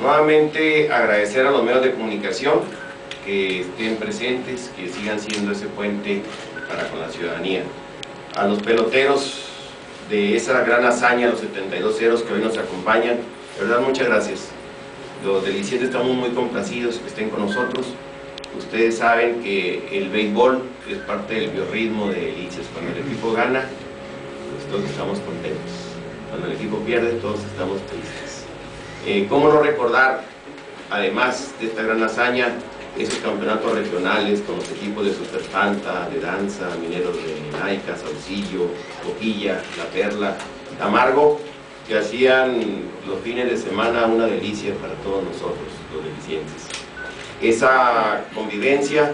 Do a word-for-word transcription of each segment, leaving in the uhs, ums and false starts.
Nuevamente agradecer a los medios de comunicación que estén presentes, que sigan siendo ese puente para con la ciudadanía. A los peloteros de esa gran hazaña, los setenta y dos ceros que hoy nos acompañan, de verdad muchas gracias. Los delicienses estamos muy complacidos que estén con nosotros. Ustedes saben que el béisbol es parte del biorritmo de Delicias. Cuando el equipo gana, pues todos estamos contentos. Cuando el equipo pierde, todos estamos tristes. Eh, ¿Cómo no recordar, además de esta gran hazaña, esos campeonatos regionales con los equipos de Super Fanta, de danza, Mineros de Naica, Saucillo, Boquilla, La Perla, Camargo, que hacían los fines de semana una delicia para todos nosotros, los delicienses? Esa convivencia,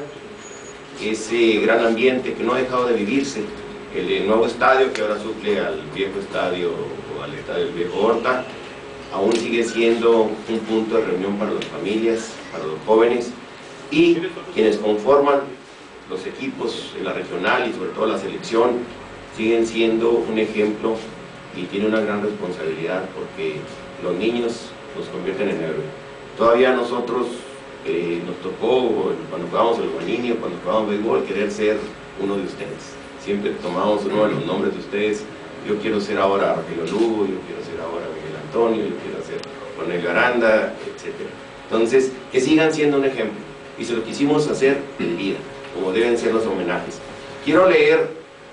ese gran ambiente que no ha dejado de vivirse, el nuevo estadio que ahora suple al viejo estadio o al estadio del viejo Horta, aún sigue siendo un punto de reunión para las familias, para los jóvenes, y quienes conforman los equipos en la regional y sobre todo la selección siguen siendo un ejemplo y tienen una gran responsabilidad, porque los niños los convierten en héroes. Todavía nosotros eh, nos tocó cuando jugábamos el Guanini o cuando jugábamos béisbol querer ser uno de ustedes. Siempre tomamos uno de los nombres de ustedes. Yo quiero ser ahora Rogelio Lugo, yo quiero ser ahora Miguel Antonio, yo quiero ser Cornelio Aranda, etcétera. Entonces, que sigan siendo un ejemplo, y se lo quisimos hacer en vida, como deben ser los homenajes. Quiero leer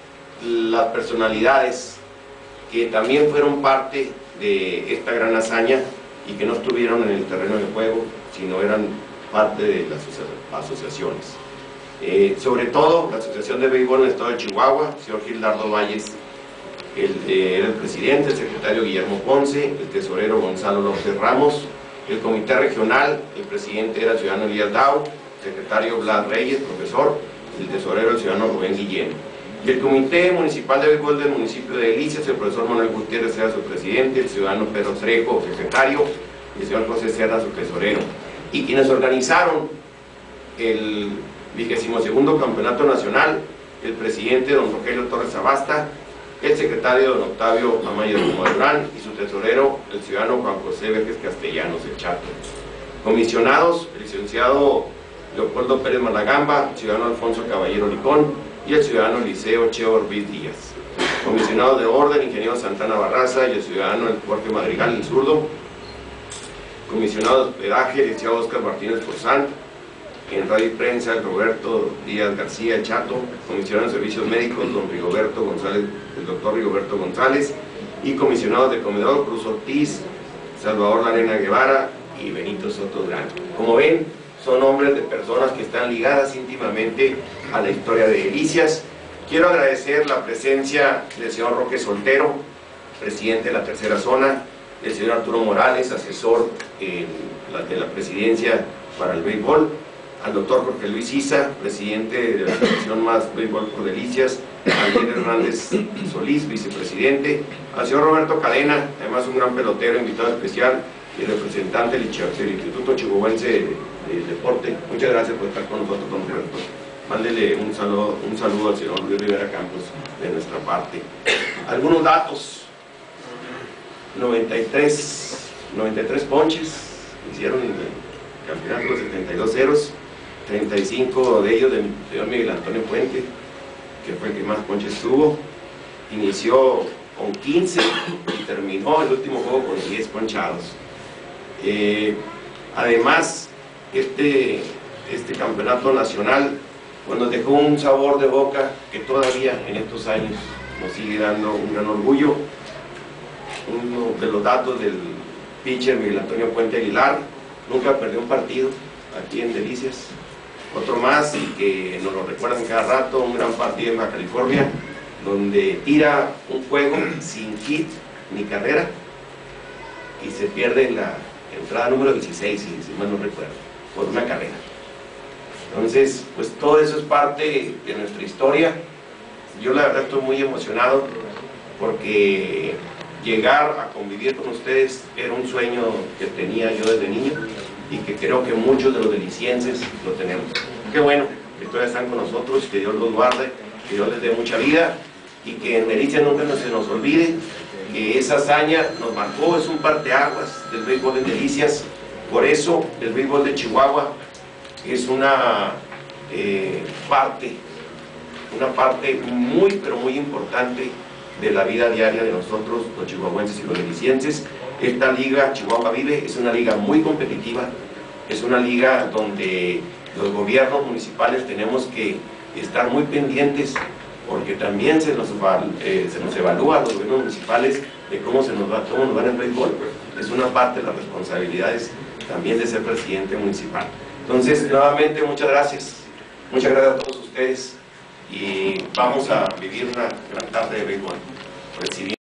las personalidades que también fueron parte de esta gran hazaña y que no estuvieron en el terreno de juego, sino eran parte de las asociaciones. Eh, sobre todo, la Asociación de Béisbol en el Estado de Chihuahua, el señor Gildardo Valles, el, eh, era el presidente, el secretario Guillermo Ponce, el tesorero Gonzalo López Ramos, el comité regional, el presidente era el ciudadano Elías Dao, el secretario Blas Reyes, profesor, el tesorero el ciudadano Rubén Guillén. Y el comité municipal de béisbol del municipio de Delicias, el profesor Manuel Gutiérrez era su presidente, el ciudadano Pedro Trejo, secretario, y el señor José Serra, su tesorero. Y quienes organizaron el vigésimo segundo campeonato nacional, el presidente don Rogelio Torres Abasta, el secretario don Octavio Amaya Durán y su tesorero el ciudadano Juan José Vélez Castellanos, el Chato. Comisionados, el licenciado Leopoldo Pérez Malagamba, el ciudadano Alfonso Caballero Licón y el ciudadano Liceo Cheo Orbiz Díaz. Comisionados de orden, ingeniero Santana Barraza y el ciudadano Jorge Madrigal, el zurdo. Comisionado de hospedaje, el licenciado Óscar Martínez Forzán. En radio y prensa, el Roberto Díaz García, el Chato. Comisionado de servicios médicos, don Rigoberto González, el doctor Rigoberto González. Y comisionados de comedor, Cruz Ortiz, Salvador Larena Guevara y Benito Soto Durán. Como ven, son nombres de personas que están ligadas íntimamente a la historia de Delicias. Quiero agradecer la presencia del señor Roque Soltero, presidente de la tercera zona, el señor Arturo Morales, asesor en la, de la presidencia para el béisbol, al doctor Jorge Luis Isa, presidente de la Asociación Más Béisbol por Delicias, al señor Hernández Solís, vicepresidente, al señor Roberto Cadena, además un gran pelotero, invitado especial, y el representante del Instituto Chihuahuense del Deporte. Muchas gracias por estar con nosotros, don Roberto. Mándele un saludo, un saludo al señor Luis Rivera Campos de nuestra parte. Algunos datos: noventa y tres ponches hicieron en el campeonato de los setenta y dos ceros, treinta y cinco de ellos del señor Miguel Antonio Puente, que fue el que más ponches tuvo. Inició con quince y terminó el último juego con diez ponchados. Eh, además, este, este campeonato nacional pues, nos dejó un sabor de boca que todavía en estos años nos sigue dando un gran orgullo. Uno de los datos del pitcher Miguel Antonio Puente Aguilar: nunca perdió un partido aquí en Delicias. Otro más, y que nos lo recuerdan cada rato, un gran partido en Baja California, donde tira un juego sin hit ni carrera y se pierde en la entrada número dieciséis, si, si mal no recuerdo, por una carrera. Entonces, pues todo eso es parte de nuestra historia. Yo la verdad estoy muy emocionado porque llegar a convivir con ustedes era un sueño que tenía yo desde niño y que creo que muchos de los delicienses lo tenemos. Qué bueno que todavía están con nosotros, que Dios los guarde, que Dios les dé mucha vida y que en Delicias nunca se nos olvide que esa hazaña nos marcó, es un parteaguas del béisbol en Delicias, Por eso el béisbol de Chihuahua es una eh, parte, una parte muy pero muy importante de la vida diaria de nosotros, los chihuahuenses y los jaliscienses. Esta liga Chihuahua Vive es una liga muy competitiva, es una liga donde los gobiernos municipales tenemos que estar muy pendientes, porque también se nos, eh, se nos evalúa a los gobiernos municipales de cómo, se nos va, cómo nos va en el béisbol. Es una parte de las responsabilidades también de ser presidente municipal. Entonces, nuevamente, muchas gracias. Muchas gracias a todos ustedes y vamos a vivir una gran tarde de béisbol. Recibiendo